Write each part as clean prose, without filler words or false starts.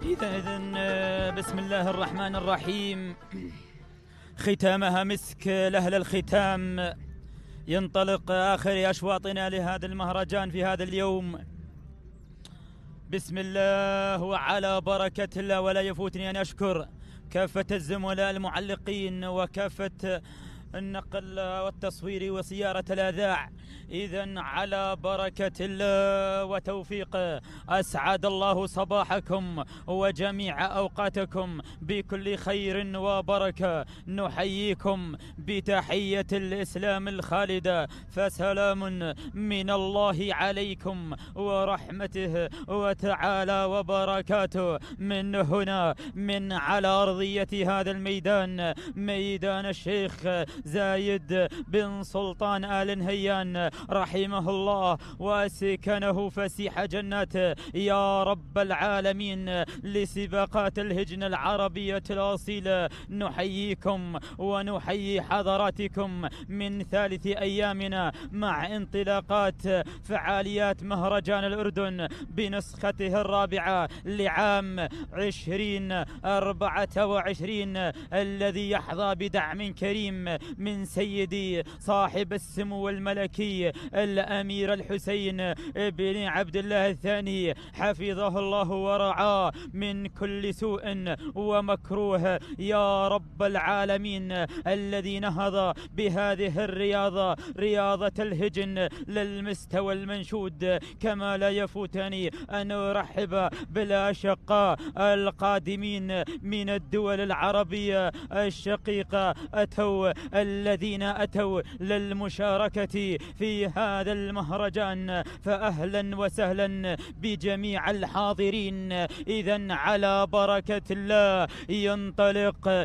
إذن بسم الله الرحمن الرحيم. ختامها مسك لأهل الختام. ينطلق آخر أشواطنا لهذا المهرجان في هذا اليوم. بسم الله وعلى بركة الله. ولا يفوتني أن أشكر كافة الزملاء المعلقين وكافة النقل والتصوير وسيارة الأذاع. إذن على بركة الله وتوفيقه أسعد الله صباحكم وجميع أوقاتكم بكل خير وبركة. نحييكم بتحية الإسلام الخالدة، فسلام من الله عليكم ورحمته وتعالى وبركاته من هنا من على أرضية هذا الميدان، ميدان الشيخ زايد بن سلطان آل نهيان رحمه الله وسكنه فسيح جناته يا رب العالمين، لسباقات الهجن العربية الأصيلة. نحييكم ونحيي حضراتكم من ثالث أيامنا مع انطلاقات فعاليات مهرجان الأردن بنسخته الرابعة لعام 2024 الذي يحظى بدعم كريم من سيدي صاحب السمو الملكي الأمير الحسين بن عبد الله الثاني حفظه الله ورعاه من كل سوء ومكروه يا رب العالمين، الذي نهض بهذه الرياضة رياضة الهجن للمستوى المنشود. كما لا يفوتني أن أرحب بالأشقاء القادمين من الدول العربية الشقيقة الذين أتوا للمشاركة في هذا المهرجان، فأهلا وسهلا بجميع الحاضرين. إذن على بركة الله ينطلق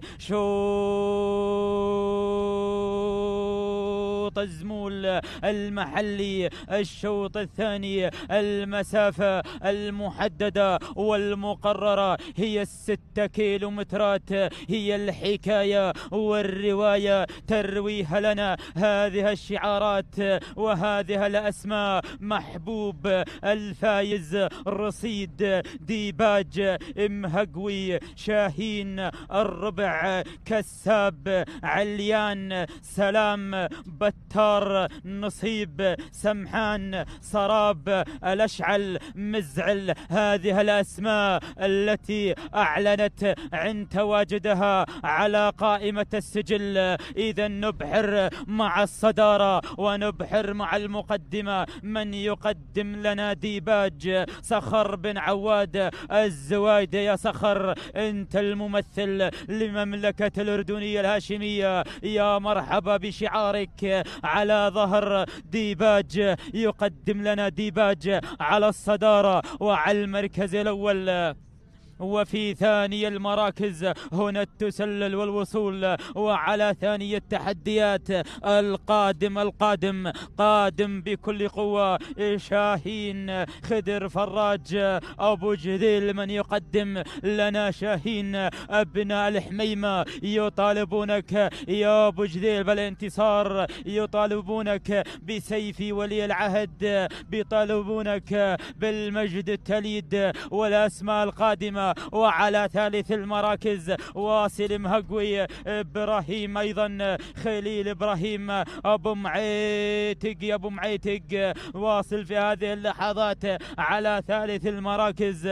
شوط الزمول المحلي. الشوط الثاني المسافة المحددة والمقررة هي 6 كيلومترات، هي الحكاية والرواية ترويها لنا هذه الشعارات وهذه الأسماء: محبوب الفايز، رصيد ديباج، مهقوي، شاهين الربع، كساب، عليان، سلام، بتار، نصيب، سمحان، سراب، الأشعل، مزعل. هذه الأسماء التي أعلنت عن تواجدها على قائمة السجل. إذا نبحر مع الصدارة ونبحر مع المقدمة. من يقدم لنا ديباج؟ صخر بن عواد الزوايدة. يا صخر أنت الممثل لمملكة الأردنية الهاشمية، يا مرحبا بشعارك على ظهر ديباج. يقدم لنا ديباج على الصدارة وعلى المركز الأول. وفي ثاني المراكز هنا التسلل والوصول، وعلى ثاني التحديات القادم قادم بكل قوة شاهين خدر فراج أبو جذيل. من يقدم لنا شاهين أبناء الحميمة يطالبونك يا أبو جذيل بالانتصار، يطالبونك بسيف ولي العهد، بيطالبونك بالمجد التليد والأسماء القادمة. وعلى ثالث المراكز واصل مهقوي إبراهيم، أيضا خليل إبراهيم أبو معيتق. يا أبو معيتق واصل في هذه اللحظات على ثالث المراكز.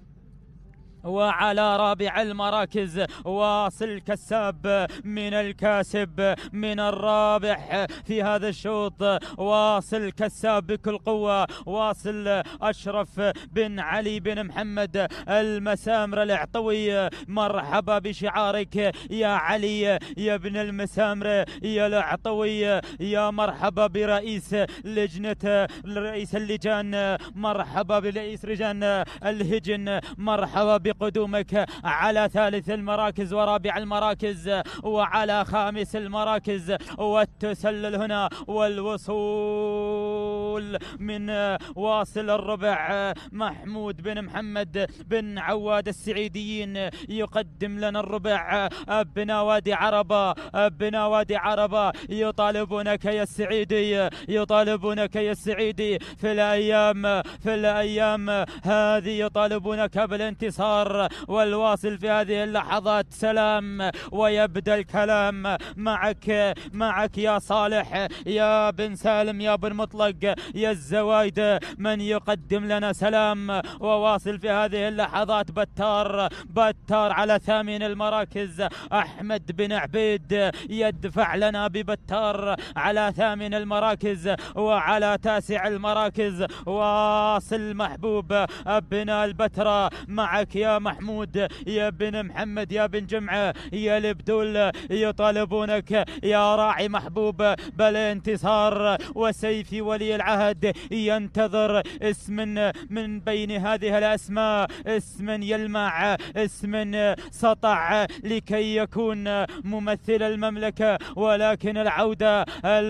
وعلى رابع المراكز واصل كساب من الكاسب من الرابح في هذا الشوط. واصل كساب بكل قوة. واصل أشرف بن علي بن محمد المسامر العطوي. مرحبا بشعارك يا علي يا ابن المسامر يا العطوي. يا مرحبا برئيس رئيس اللجان. مرحبا برئيس لجان الهجن. مرحبا بقدومك على ثالث المراكز ورابع المراكز وعلى خامس المراكز. والتسلل هنا والوصول الوصول من واصل الربع محمود بن محمد بن عواد السعيديين يقدم لنا الربع. أبناء وادي عربة، أبناء وادي عربة يطالبونك يا السعيدي، يطالبونك يا السعيدي في الأيام هذه، يطالبونك بالانتصار والواصل في هذه اللحظات. سلام ويبدأ الكلام معك يا صالح، يا بن سالم، يا بن مطلق، يا الزوايد، من يقدم لنا سلام وواصل في هذه اللحظات. بتار على ثامن المراكز أحمد بن عبيد يدفع لنا ببتار على ثامن المراكز. وعلى تاسع المراكز واصل محبوب أبناء البتراء معك يا محمود، يا بن محمد، يا بن جمعة، يا البدول، يطالبونك يا راعي محبوب بالانتصار. وسيفي ولي العهد ينتظر اسم من بين هذه الأسماء، اسم يلمع، اسم سطع لكي يكون ممثل المملكة، ولكن العودة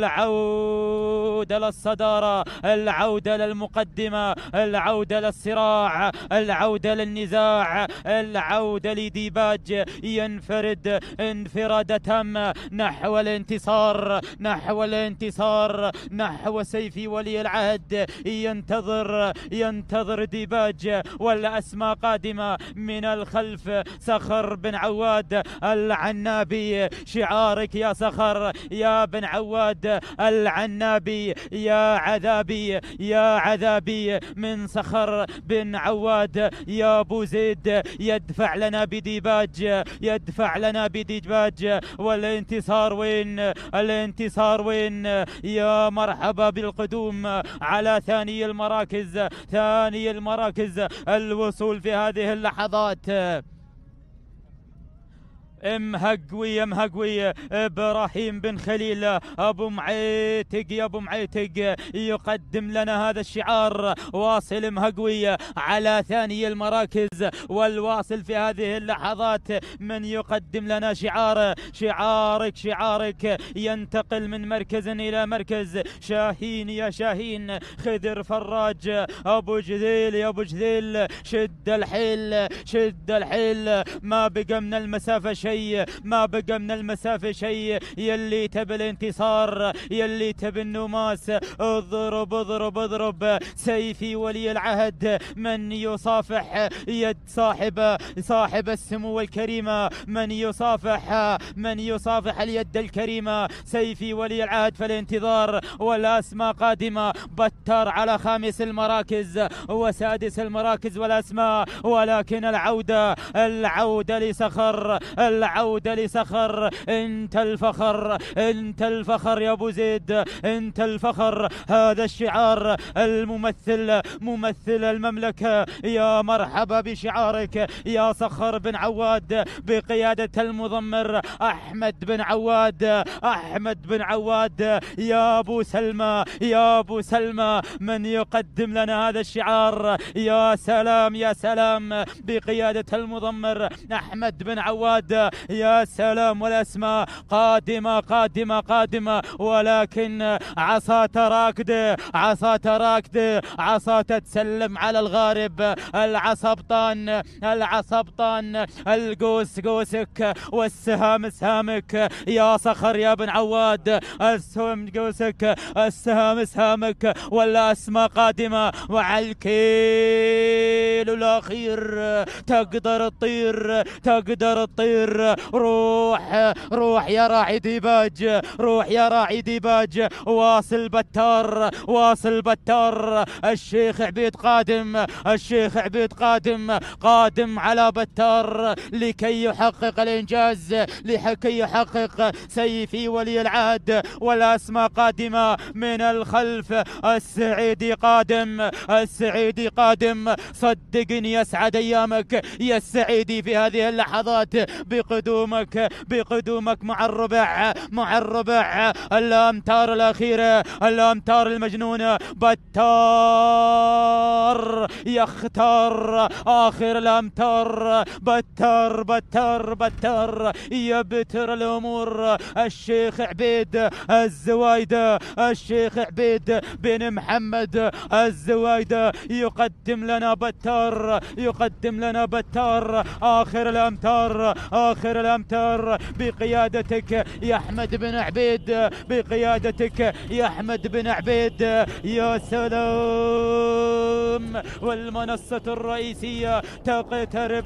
للصدارة، العودة للمقدمة، العودة للصراع، العودة للنزاع، العودة لديباج ينفرد انفرادة تامة نحو الانتصار، نحو الانتصار، نحو سيفي ولي العهد. ينتظر ديباج والأسماء قادمة من الخلف. صخر بن عواد العنابي، شعارك يا صخر يا بن عواد العنابي، يا عذابي، يا عذابي من صخر بن عواد. يا أبو زيد يدفع لنا بديباج، يدفع لنا بديباج. والانتصار وين؟ الانتصار وين؟ يا مرحبا بالقدوم على ثاني المراكز، ثاني المراكز الوصول في هذه اللحظات. مهقوي إبراهيم بن خليل أبو معيتق، يا أبو معيتق يقدم لنا هذا الشعار. واصل مهقوي على ثاني المراكز، والواصل في هذه اللحظات من يقدم لنا شعارك ينتقل من مركز إلى مركز. شاهين يا شاهين، خضر فراج، أبو جذيل يا أبو جذيل، شد الحيل، ما بقى من المسافة شيء، ما بقى من المسافة شيء. يلي تبي الانتصار، يلي تبي النماس، اضرب. سيفي ولي العهد من يصافح يد صاحب السمو الكريمة، من يصافح اليد الكريمة. سيفي ولي العهد في الانتظار، والأسماء قادمة. بتر على خامس المراكز وسادس المراكز والأسماء، ولكن العودة لصخر، العودة لصخر. انت الفخر يا ابو زيد، انت الفخر. هذا الشعار ممثل المملكة. يا مرحبا بشعارك يا صخر بن عواد بقيادة المضمر احمد بن عواد. يا ابو سلمى من يقدم لنا هذا الشعار. يا سلام بقيادة المضمر احمد بن عواد. يا سلام. والأسماء قادمة، ولكن عصا راكدة، عصا تتسلم على الغارب. العصبطان القوسك، والسهام سهامك يا صخر يا بن عواد. السهم قوسك، السهام سهامك، والأسماء قادمة. وعلى الكيل الأخير تقدر تطير. روح يا راعي ديباج، واصل بتار. الشيخ عبيد قادم على بتار لكي يحقق الإنجاز، لكي يحقق سيفي ولي العهد. والأسماء قادمة من الخلف. السعيدي قادم. صدقني يسعد أيامك يا السعيدي في هذه اللحظات بقدومك مع الربع الأمتار الأخيرة، الأمتار المجنونة. بتار يختار آخر الأمتار، بتار يبتر الأمور. الشيخ عبيد الزوايدة، الشيخ عبيد بن محمد الزوايدة يقدم لنا بتار آخر الأمتار بقيادتك يا أحمد بن عبيد، بقيادتك يا أحمد بن عبيد. يا سلام. والمنصة الرئيسية تقترب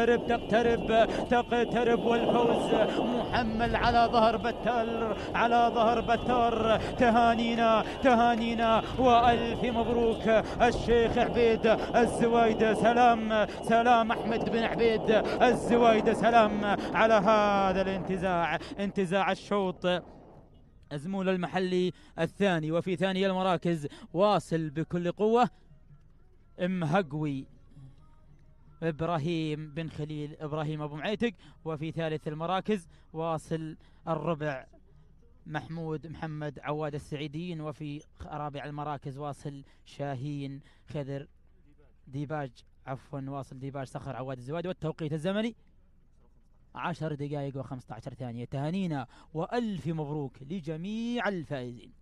والفوز محمل على ظهر بتار. تهانينا وألف مبروك الشيخ عبيد الزوايدة. سلام أحمد بن عبيد الزوايدة، سلام على هذا الانتزاع، انتزاع الشوط. أزمول المحلي الثاني، وفي ثاني المراكز واصل بكل قوة مهقوي إبراهيم بن خليل إبراهيم أبو معيتق، وفي ثالث المراكز واصل الربع محمود محمد عواد السعيديين، وفي رابع المراكز واصل شاهين خضر ديباج واصل ديباج صخر عواد الزوايد. والتوقيت الزمني 10 دقائق و15 ثانية. تهانينا وألف مبروك لجميع الفائزين.